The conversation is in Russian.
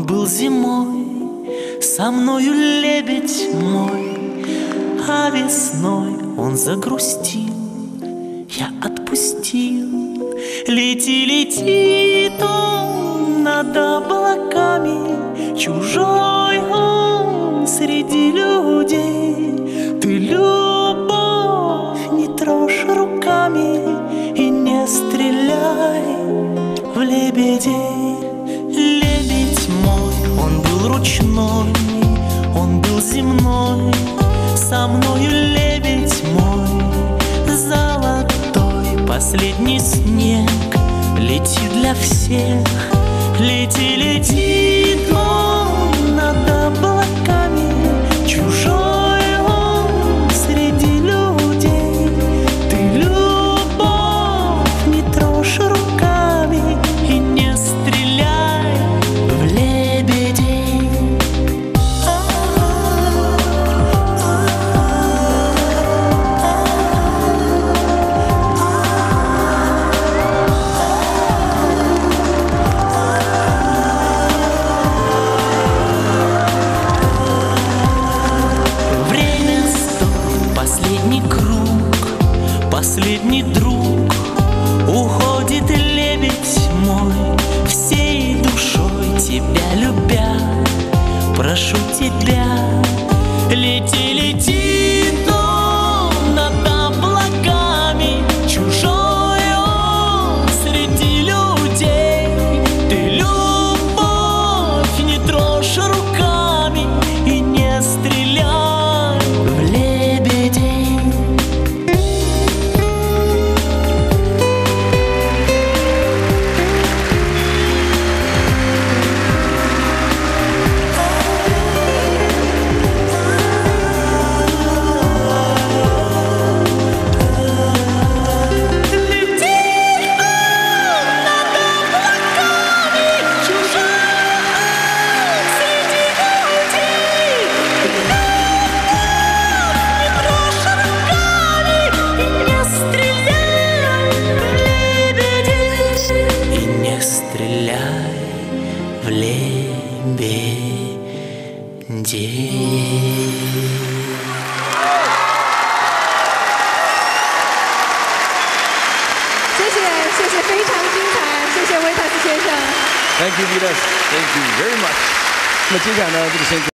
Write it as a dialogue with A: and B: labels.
A: был зимой, со мною лебедь мой, а весной он загрустил, я отпустил. Лети, летит он над облаками, чужой он среди людей. Ты, любовь, не трожь руками и не стреляй в лебедей. Лебедь мой, он был ручной, он был земной, со мною лебедь мой, золотой последний снег. Лети для всех, лети, летит он над облаками, чужой он среди людей. Ты, любовь, не трожь руками и не стреляй в лебедей. Последний круг, последний друг, уходит лебедь мой, всей душой тебя любя. Прошу тебя, лети, летит он над облаками, чужой он среди людей. Ты, любовь, не трожь руками и не стреляй в лебедей. Стреляй в лебедей.
B: 谢谢，非常精彩，谢谢维塔斯先生。
C: Thank you, Vitas. Thank you very much. 那么接下来呢，这个先。